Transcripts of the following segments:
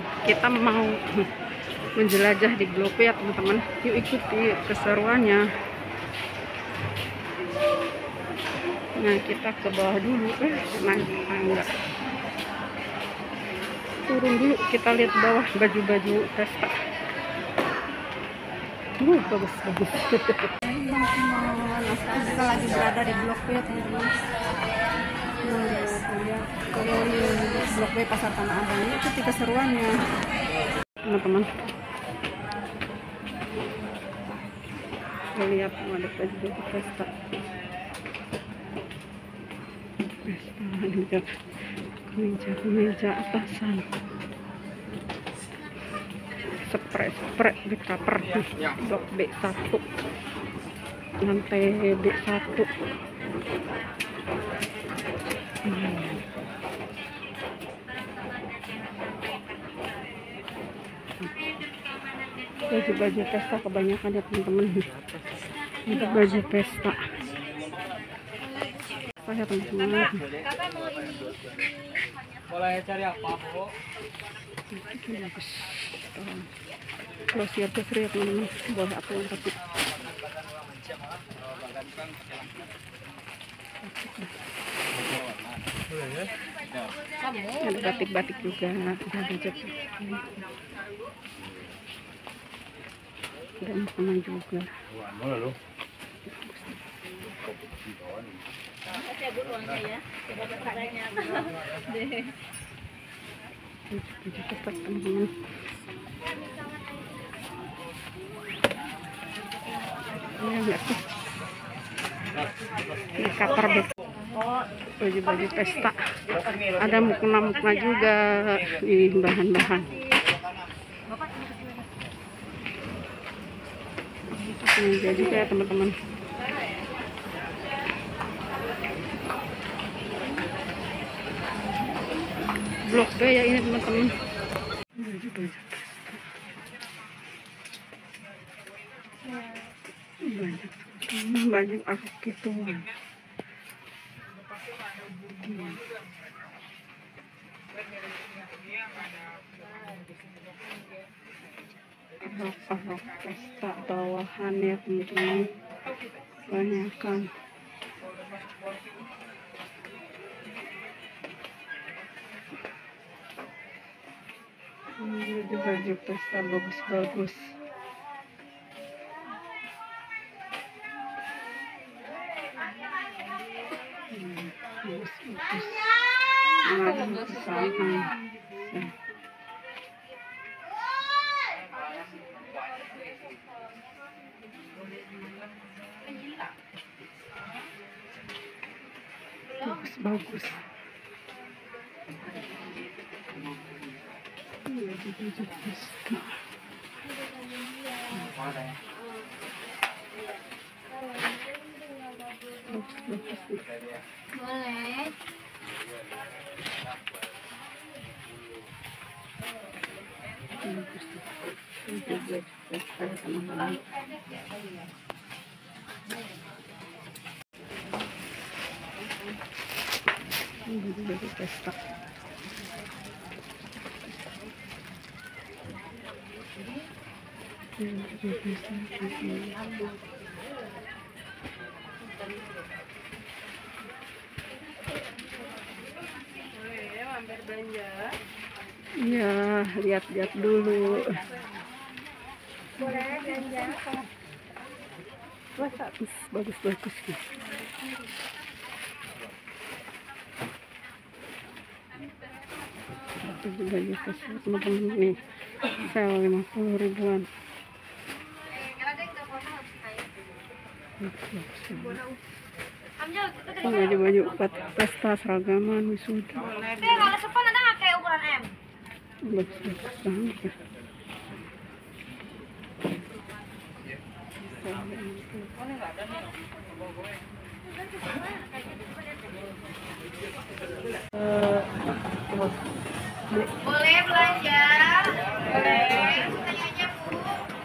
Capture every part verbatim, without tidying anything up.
kita mau menjelajah di Blok B ya teman-teman. Yuk ikuti keseruannya. Nah, kita ke bawah dulu, eh naik tangga. Turun dulu, kita lihat bawah baju-baju pesta. Uh, bagus bagus. Nah, sekarang kita lagi berada di Blok B ya teman-teman. Kalau di Blok B Pasar Tanah Abang ini ikuti keseruannya teman-teman. Lihat ada baju-baju pesta. Pesta kemeja-kemeja atasan. Spray-spray di cover Blok B satu. Lantai B satu. Hmm. Baju-baju pesta kebanyakan ya teman-teman. Ini baju pesta. Saya teman-teman. Boleh cari apa, Bu? Bagus. Kalau siap ya teman-teman, boleh aku yang tapi. Ada batik-batik juga, ada jaket. Dan teman juga. Teman-teman. Ini cover baju-baju pesta. Ada mukna-mukna juga di bahan-bahan. Jadi kayak teman-teman. Blok B ya ini teman-teman. Banyak banyak aku gitu. Rok-rok pesta bawahan ya teman-teman, banyakan. Ini baju pesta bagus-bagus. Hmm, bagus-bagus. Ada pesanan. Bagus-bagus. Baju-baju pesta. Bagus-bagus. Boleh. Baju-baju pesta teman-teman. Baju-baju pesta. Ya, lihat-lihat dulu. Boleh belanja. Bagus-bagus nih. Baju pesta teman-teman nih. Sel lima puluh ribuan. Baju-baju pesta seragaman wisuda. Kalau sepan ada nggak kayak ukuran M? Bagus-bagus banget ya. Boleh belanja. Boleh. Tanya aja, Bu.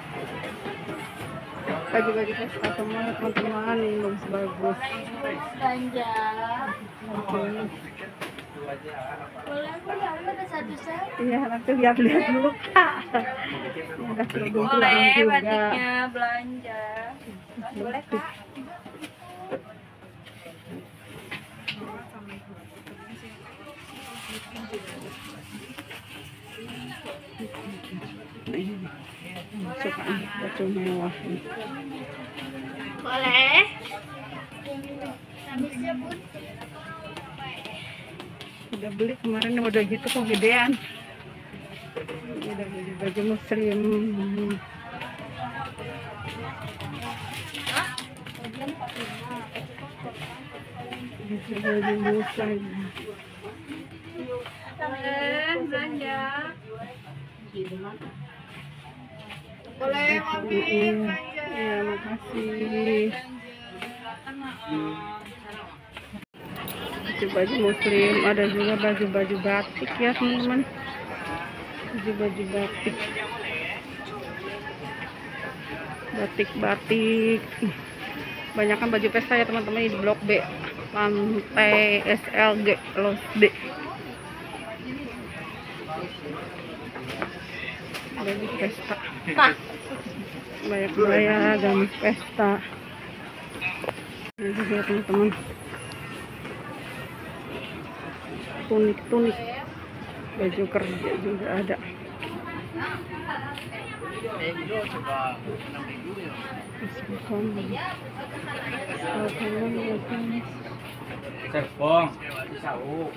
Baju-baju pesta semua teman-teman ini bagus-bagus. Belanja. Boleh bu, ya udah satu set. Iya, nanti lihat-lihat dulu kak. Udah kerudung pulang Boleh juga. batiknya belanja. Boleh kak. Suka baju mewah. Boleh. Habisnya bu. Udah beli kemarin udah gitu kok gedean. Udah beli baju muslim. Baju muslim. Boleh belanja. Boleh mami. Iya, makasih. Baju-baju muslim, ada juga baju-baju batik ya teman-teman. Baju-baju batik. Batik-batik. Banyak kan baju pesta ya teman-teman di Blok B. Lantai S L G Los D. Baju pesta. Banyak gaya gamis pesta. Ini juga teman-teman. Tunik-tunik. Baju kerja juga ada. Serpong, Sau.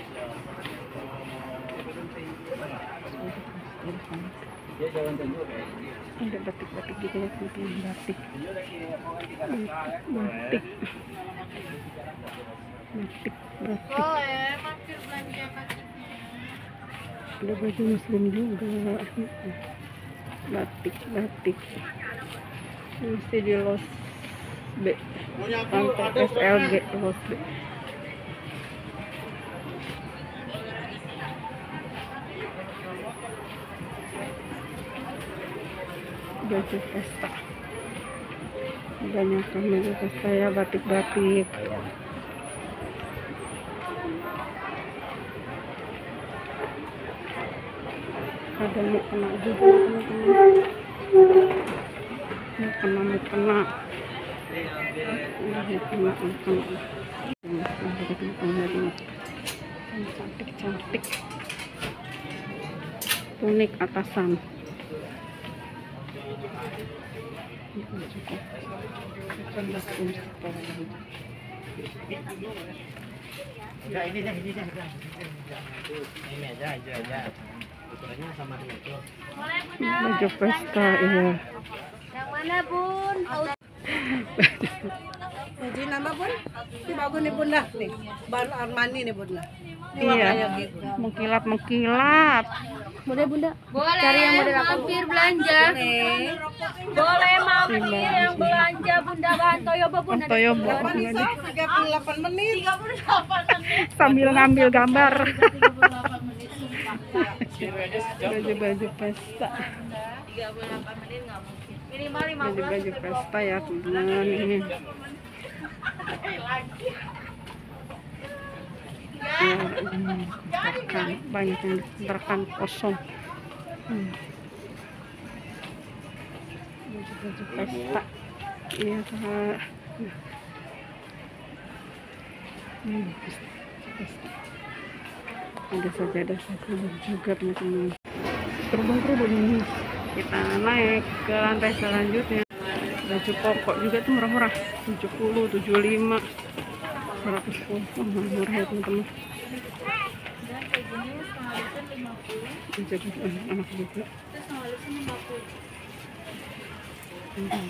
Dia jalan tunjuk. Ada batik-batik juga ya teman-teman, batik. Batik. Batik, batik. Boleh mampir belanja batiknya. Ada baju muslim juga. Batik, batik. Ini di Los B. Lantai S L G Los B. Baju pesta. Banyak kan baju pesta ya, batik-batik. Ada mukena juga teman-teman. Mukena, mukena. Mukena, mukena. Cantik-cantik. Tunik atasan. Enggak, ini dah, ini dah. Ini aja, aja, aja. Ukurannya sama dengan itu. Baju pesta, iya. Yang mana bun? Jadi nama bun, ini bagus nih bunda nih, baru Armani nih bunda. Ini Iya, warnanya gitu. mengkilat mengkilat. Boleh bunda. Boleh. Cari yang model apa? Mampir belanja. Nih, Boleh mampir yang belanja Bunda Bantoyo Bunda. Toyo Manisa tiga puluh delapan menit. sambil ngambil gambar. Baju-baju pesta. tiga puluh delapan menit nggak mungkin. Minimal lima belas. Baju-baju pesta ya teman-teman ini. Ya, ini kontrakan, banyak yang kontrakan kosong. Hmm. Baju-baju pesta. Iya kak. Hmm. Pesta. Ada sajadah satu juga teman-teman. Kerudung-kerudung ini. Kita naik ke lantai selanjutnya. Baju pokok juga tuh murah-murah. tujuh puluh, tujuh puluh lima, seratus sepuluh. Oh, murah ya teman-teman. Jadi anak juga. Hmm.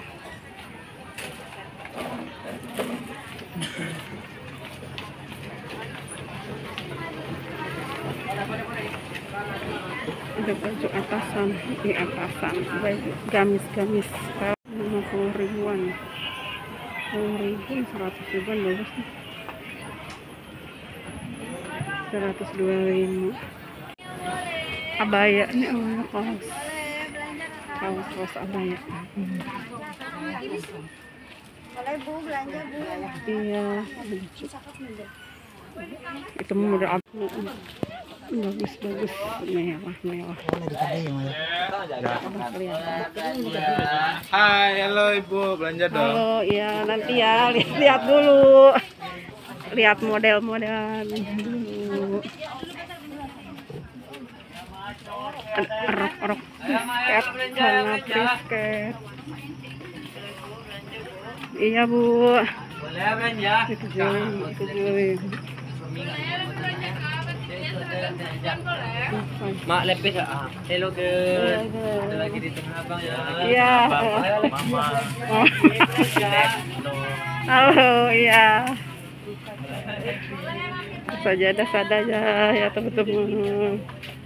Ada baju atasan, di atasan baju gamis-gamis lima puluh ribuan, sepuluh ribu, seratus ribuan bagus nih, seratus dua puluh lima. Abaya nih, oh, kaos kaos kaos abaya. Hmm. Boleh bu belanja bu. Iya, lucu. Itu model apa? Bagus bagus, mewah mewah. Hai, halo Ibu, belanja dong. Halo, iya nanti ya lihat, lihat dulu, lihat model-model dulu. Rok-rok basket, celana basket. Iya Bu. Boleh belanja? Itu jualan, itu jualan. Mak lepis ah. Hello ke. Ada lagi di tengah abang ya. Iya. Mama. Oh. Halo, iya. Sajadah sajadah ya teman-teman.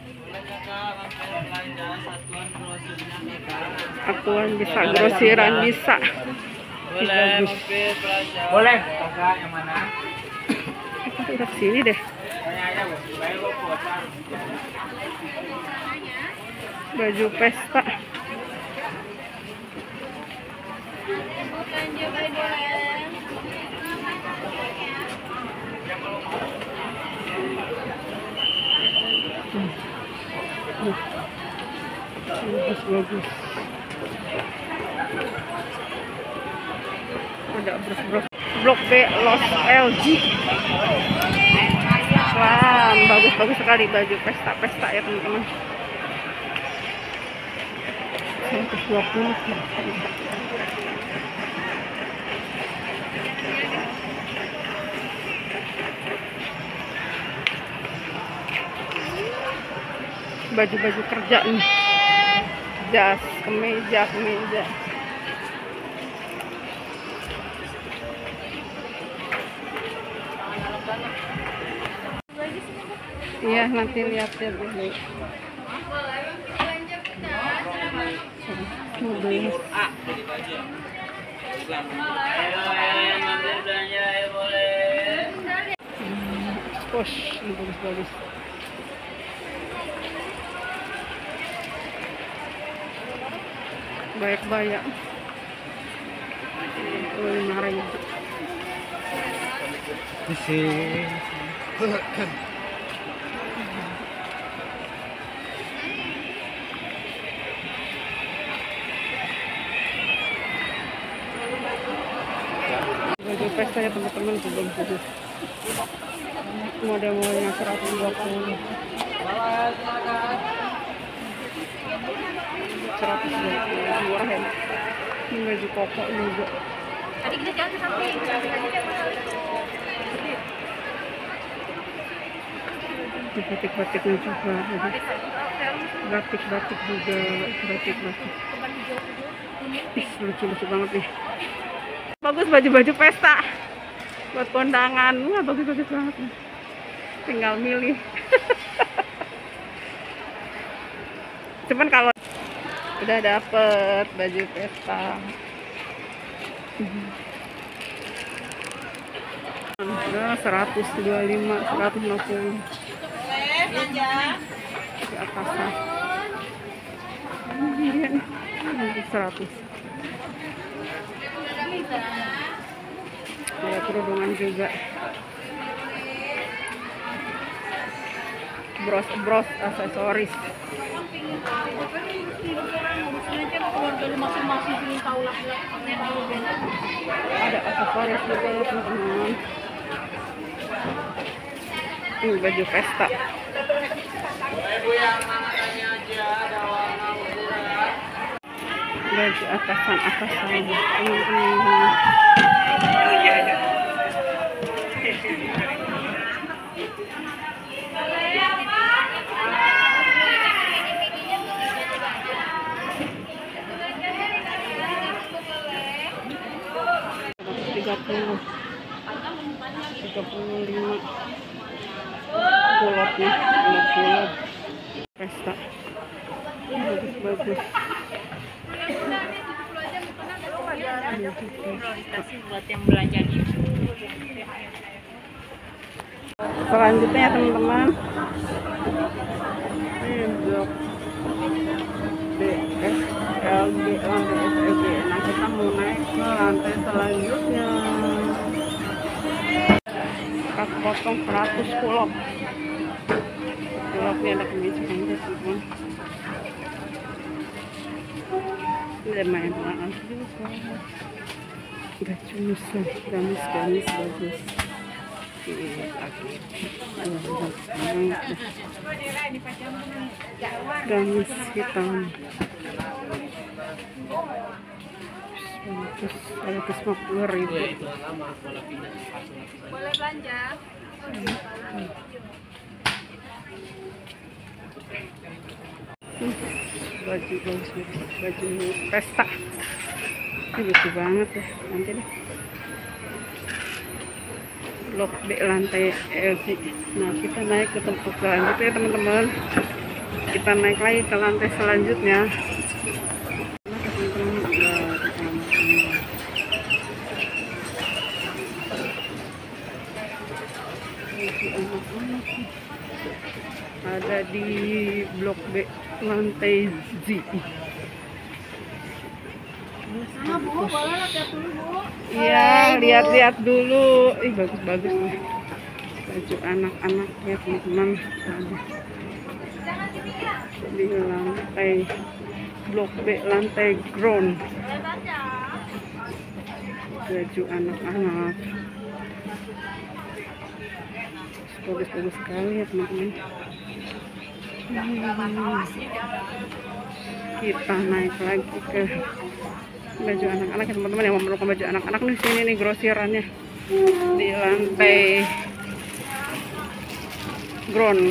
Akuan bisa, grosiran bisa. Boleh, mampir belanja. Boleh. Kakak yang mana? Aku udah sini deh. Baju pesta. Hmm. Hmm. Bagus bagus. Ada bros-bros. Blok B Los L G. Wah, bagus-bagus sekali baju pesta-pesta ya teman-teman. seratus dua puluh. Baju-baju kerja nih. Jas, kemeja, kemeja. Iya, nanti lihat ya dulu. Mobil. Push, ini bagus-bagus. Baik-baik. Lima ribu. Di sini. Baju pesta ya teman-teman, bagus-bagus. Model-modelnya seratus dua puluh. seratus dua puluh murah ya. Ini baju koko juga. Tadi kita jalan ke samping. Batik-batiknya juga. Batik-batik juga. Batik-batik. Ih, lucu-lucu banget nih. Bagus baju-baju pesta. Buat kondangan. Wah, bagus-bagus banget nih. Tinggal milih. Cuman kalau udah dapet baju pesta. Udah seratus dua puluh lima, seratus lima puluh. Di atasan. Ini seratus. Ada kerudungan juga. Bros-bros aksesoris. Ada aksesoris juga ya teman-teman. Ini baju pesta. Baju atasan-atasan teman-teman. tiga puluh tiga puluh lima kulotnya lima puluh pesta bagus-bagus. Buat yang belanja nih. Selanjutnya ya teman-teman, ini blok B S L G lantai S L G. Nah, kita mau naik ke lantai selanjutnya. ikat potong seratus kulop. Kulopnya ada kemeja semua. Ini main maaf juga. Baju musuh, gamis-gamis bagus. Gamis hitam. seratus lima puluh ribu. Boleh belanja? Baju bagus, baju pesta. Ini lucu banget ya, nanti deh. Blok B lantai L G. Nah, kita naik ke tempat selanjutnya ya teman-teman. Kita naik lagi ke lantai selanjutnya. Ada di blok B lantai Z. Iya, lihat-lihat dulu. Ih, bagus-bagus nih. Baju anak-anaknya teman-teman. Di lantai blok B lantai ground. Baju anak-anak. Bagus-bagus sekali ya teman-teman. Hmm. Kita naik lagi ke baju anak-anak ya teman-teman, yang memerlukan baju anak-anak nih. Sini nih grosirannya di lantai ground.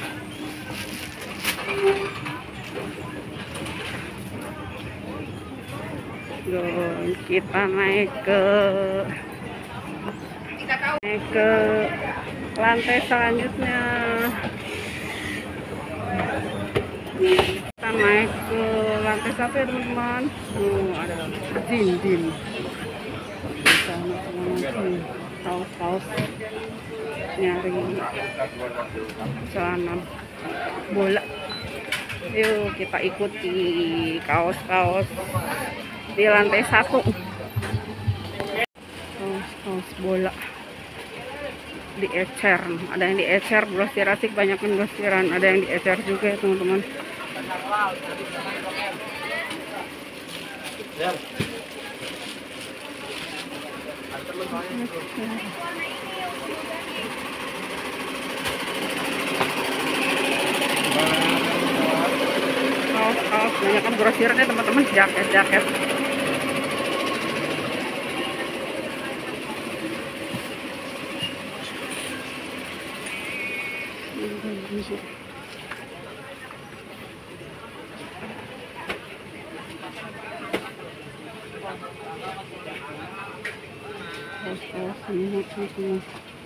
Ground. Kita naik ke naik ke lantai selanjutnya. Kita naik ke lantai satu ya teman-teman. Oh, ada jin-jin di sana teman-teman. Kaos-kaos nyari celana bola. Yuk kita ikuti kaos-kaos di lantai satu. Kaos-kaos bola di ecer, ada yang di ecer, grosir asik, banyak kan grosiran, ada yang di ecer juga ya teman-teman. Kaos-kaos banyak kan grosirannya teman-teman, jaket-jaket. Kaos-kaos semua semua.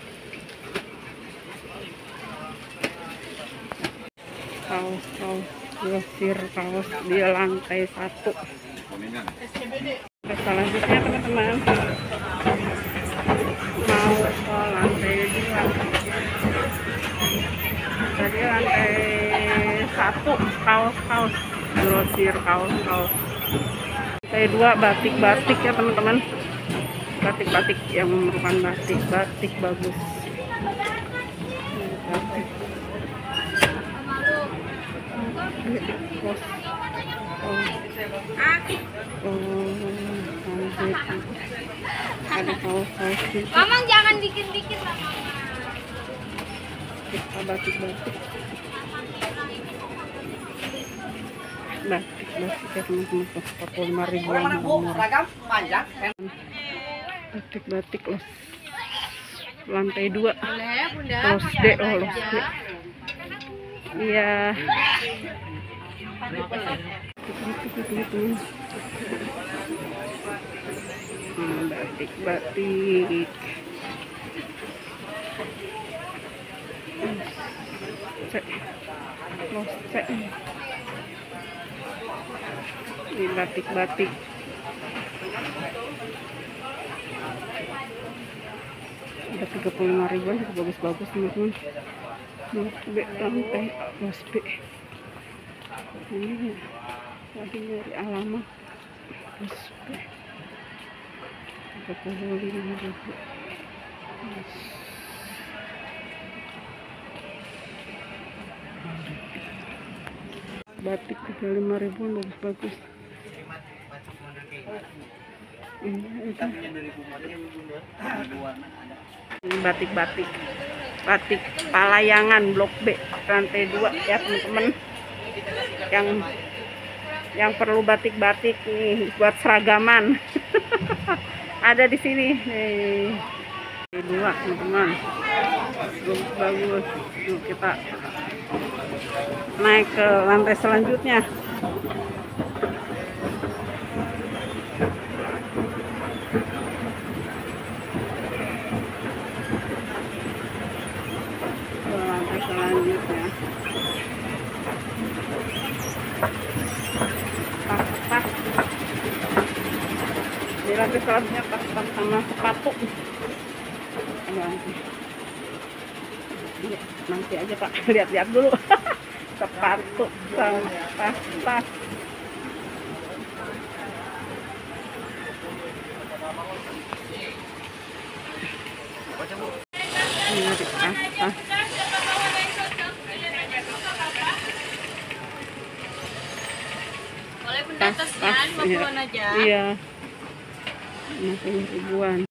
Kaos-kaos grosir, kaos di lantai satu. Selanjutnya teman-teman mau ke lantai dua. Tadi lantai satu kaos-kaos grosir, kaos-kaos. Lantai dua batik-batik ya teman-teman. Batik-batik yang merupakan batik-batik bagus. Batik. Oh. Oh. Ada kaos-kaos juga. Mamang jangan dikit-dikit lah. Kita batik-batik. Batik-batik ya teman-teman. empat puluh lima ribuan murah. Batik-batik los lantai dua. Los D, oh los D. Iya. Hmm, batik-batik. Cek. Los cek. Ini batik-batik. Ada tiga puluh lima ribuan, bagus-bagus teman-teman. Los B lantai, los B. Ini lagi nyari alamat los B. tiga puluh lima ribu. batik tiga puluh lima ribuan, bagus-bagus. Ini itu. Ini batik-batik, batik Palayangan Blok B lantai dua ya teman-teman. Yang yang perlu batik-batik nih buat seragaman ada di sini nih. Dua teman-teman, bagus. Yuk kita naik ke lantai selanjutnya. Ke lantai selanjutnya. Tas-tas. Di lantai selanjutnya tas-tas sama sepatu. Nanti. Ya, nanti aja Pak, lihat-lihat dulu. Sepatu sama tas-tas. Ini tas-tas. Boleh bunda tasnya lima puluhan aja. Iya. lima puluh ribuan.